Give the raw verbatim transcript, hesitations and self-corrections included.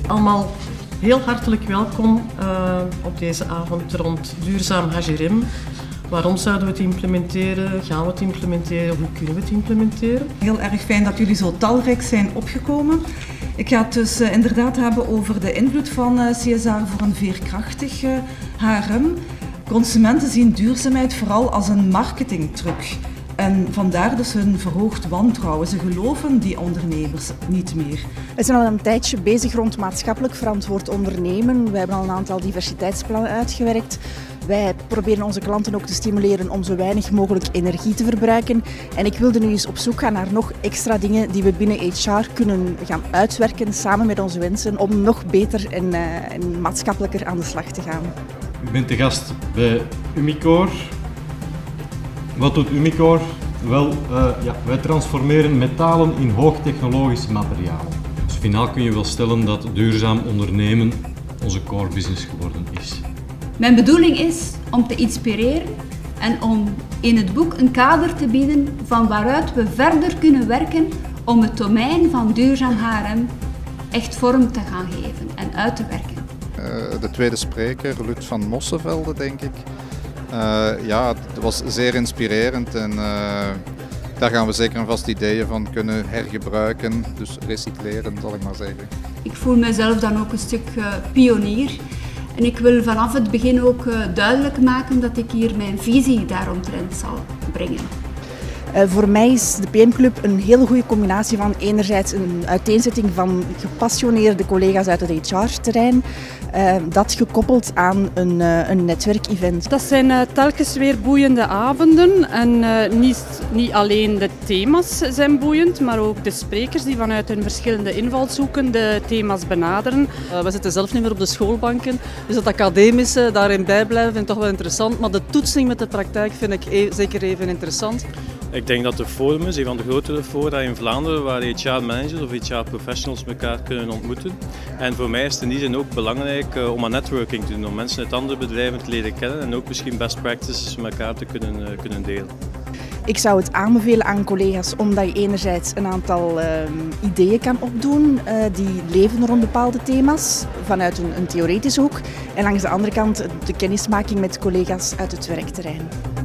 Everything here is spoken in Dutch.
Allemaal heel hartelijk welkom uh, op deze avond rond duurzaam H R M. Waarom zouden we het implementeren? Gaan we het implementeren? Hoe kunnen we het implementeren? Heel erg fijn dat jullie zo talrijk zijn opgekomen. Ik ga het dus uh, inderdaad hebben over de invloed van uh, C S R voor een veerkrachtig uh, H R M. Consumenten zien duurzaamheid vooral als een marketingtruc. En vandaar dus hun verhoogd wantrouwen. Ze geloven die ondernemers niet meer. We zijn al een tijdje bezig rond maatschappelijk verantwoord ondernemen. We hebben al een aantal diversiteitsplannen uitgewerkt. Wij proberen onze klanten ook te stimuleren om zo weinig mogelijk energie te verbruiken. En ik wilde nu eens op zoek gaan naar nog extra dingen die we binnen H R kunnen gaan uitwerken samen met onze mensen om nog beter en, uh, en maatschappelijker aan de slag te gaan. Ik ben te gast bij Umicore. Wat doet Umicore? Wel, uh, ja, wij transformeren metalen in hoogtechnologische materialen. Dus finaal kun je wel stellen dat duurzaam ondernemen onze core business geworden is. Mijn bedoeling is om te inspireren en om in het boek een kader te bieden van waaruit we verder kunnen werken om het domein van duurzaam H R M echt vorm te gaan geven en uit te werken. Uh, de tweede spreker, Lut van Mossevelde, denk ik. Uh, ja, het was zeer inspirerend en uh, daar gaan we zeker en vast ideeën van kunnen hergebruiken, dus recycleren zal ik maar zeggen. Ik voel mezelf dan ook een stuk uh, pionier en ik wil vanaf het begin ook uh, duidelijk maken dat ik hier mijn visie daaromtrent zal brengen. Uh, voor mij is de P M Club een hele goede combinatie van enerzijds een uiteenzetting van gepassioneerde collega's uit het H R-terrein, uh, dat gekoppeld aan een, uh, een netwerkevent. Dat zijn uh, telkens weer boeiende avonden en uh, niet, niet alleen de thema's zijn boeiend, maar ook de sprekers die vanuit hun verschillende invalshoeken de thema's benaderen. Uh, we zitten zelf niet meer op de schoolbanken, dus het academische daarin bijblijven vind ik toch wel interessant, maar de toetsing met de praktijk vind ik e- zeker even interessant. Ik denk dat de forum is een van de grotere fora in Vlaanderen waar H R-managers of H R-professionals elkaar kunnen ontmoeten. En voor mij is het in die zin ook belangrijk uh, om aan networking te doen, om mensen uit andere bedrijven te leren kennen en ook misschien best practices met elkaar te kunnen, uh, kunnen delen. Ik zou het aanbevelen aan collega's omdat je enerzijds een aantal uh, ideeën kan opdoen uh, die leven rond bepaalde thema's vanuit een, een theoretische hoek en langs de andere kant de kennismaking met collega's uit het werkterrein.